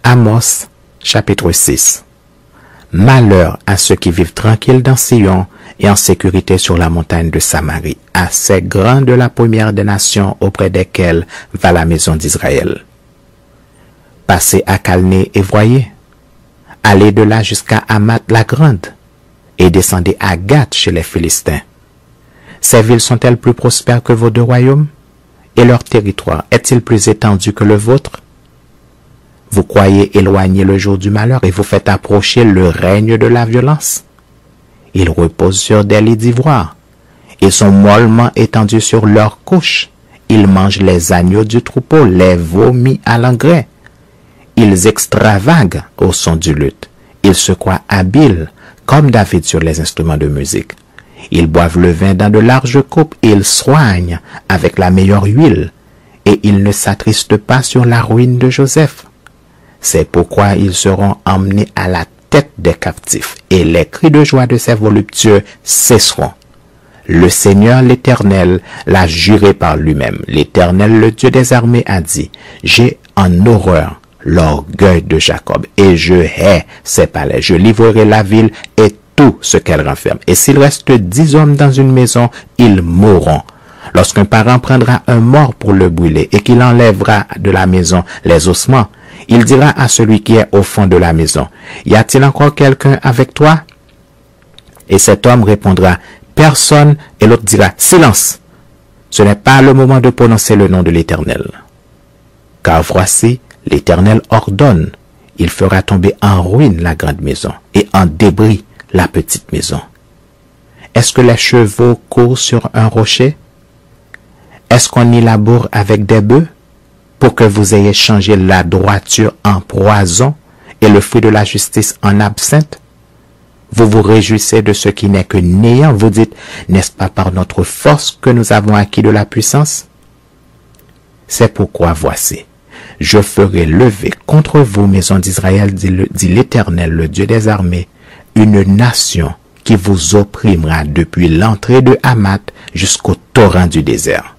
Amos, chapitre 6. Malheur à ceux qui vivent tranquilles dans Sion et en sécurité sur la montagne de Samarie, assez grand de la première des nations auprès desquelles va la maison d'Israël. Passez à Calné et voyez. Allez de là jusqu'à Hamath la Grande et descendez à Gath chez les Philistins. Ces villes sont-elles plus prospères que vos deux royaumes? Et leur territoire est-il plus étendu que le vôtre? Vous croyez éloigner le jour du malheur et vous faites approcher le règne de la violence. Ils reposent sur des lits d'ivoire. Ils sont mollement étendus sur leurs couches. Ils mangent les agneaux du troupeau, les vomis à l'engrais. Ils extravaguent au son du luth. Ils se croient habiles, comme David sur les instruments de musique. Ils boivent le vin dans de larges coupes, ils soignent avec la meilleure huile, et ils ne s'attristent pas sur la ruine de Joseph. C'est pourquoi ils seront emmenés à la tête des captifs, et les cris de joie de ces voluptueux cesseront. Le Seigneur l'Éternel l'a juré par lui-même. L'Éternel, le Dieu des armées, a dit, « J'ai en horreur l'orgueil de Jacob, et je hais ses palais. Je livrerai la ville et tout ce qu'elle renferme. Et s'il reste 10 hommes dans une maison, ils mourront. Lorsqu'un parent prendra un mort pour le brûler et qu'il enlèvera de la maison les ossements, il dira à celui qui est au fond de la maison, « Y a-t-il encore quelqu'un avec toi ?» Et cet homme répondra, « Personne. » Et l'autre dira, « Silence. Ce n'est pas le moment de prononcer le nom de l'Éternel. Car voici, l'Éternel ordonne, il fera tomber en ruine la grande maison et en débris la petite maison. Est-ce que les chevaux courent sur un rocher? Est-ce qu'on y laboure avec des bœufs pour que vous ayez changé la droiture en poison et le fruit de la justice en absinthe? Vous vous réjouissez de ce qui n'est que néant. Vous dites, n'est-ce pas par notre force que nous avons acquis de la puissance? C'est pourquoi voici, je ferai lever contre vous, maison d'Israël, dit l'Éternel, le Dieu des armées, une nation qui vous opprimera depuis l'entrée de Hamath jusqu'au torrent du désert.